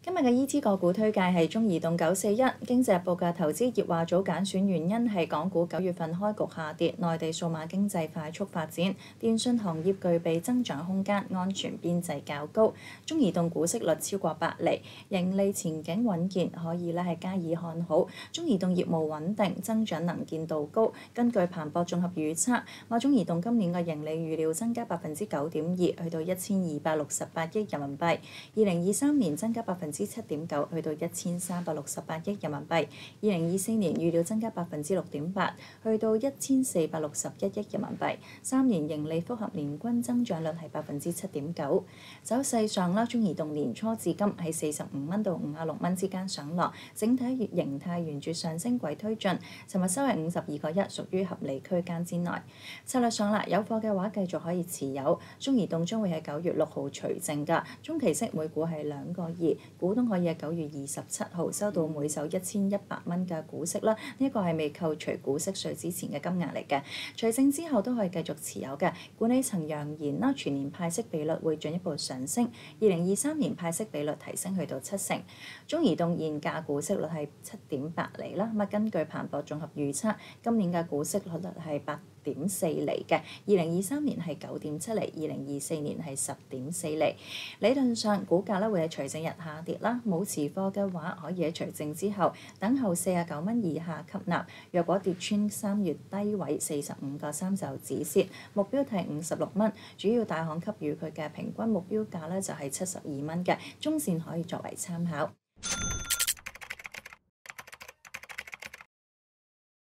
今日嘅 ET 個股推介係中移動941。經濟日報嘅投資業話，早揀選原因係港股9月份開局下跌，內地數碼經濟快速發展，電訊行業具備增長空間，安全邊際較高。中移動股息率超過8厘，盈利前景穩健，可以係加以看好。中移動業務穩定，增長能見度高。根據彭博綜合預測，話中移動今年嘅盈利預料增加9.2%，去到1268億人民幣。2023年增加7.9%，去到1368億人民幣。2024年預料增加6.8%，去到1461億人民幣。3年盈利複合年均增長率係7.9%。走勢上啦，中移動年初至今喺45蚊到56蚊之間上落，整體形態沿住上升軌推進。尋日收係52個1，屬於合理區間之內。策略上啦，有貨嘅話繼續可以持有。中移動將會喺9月6號除淨㗎，中期息每股係2個2，股東可以喺9月27號收到每手1100蚊嘅股息啦。呢一個係未扣除股息稅之前嘅金額嚟嘅。除淨之後都可以繼續持有嘅。管理層揚言啦，全年派息比率會進一步上升，2023年派息比率提升去到70%。中移動現價股息率係7.8厘啦。根據彭博綜合預測，今年嘅股息率係8.4厘嘅，2023年係9.7厘，2024年係10.4厘。理論上股價會喺除淨日下跌啦，冇持貨嘅話可以喺除淨之後等候49蚊以下吸納。若果跌穿3月低位45個3就止蝕，目標係56蚊。主要大行給予佢嘅平均目標價就係72蚊嘅，中線可以作為參考。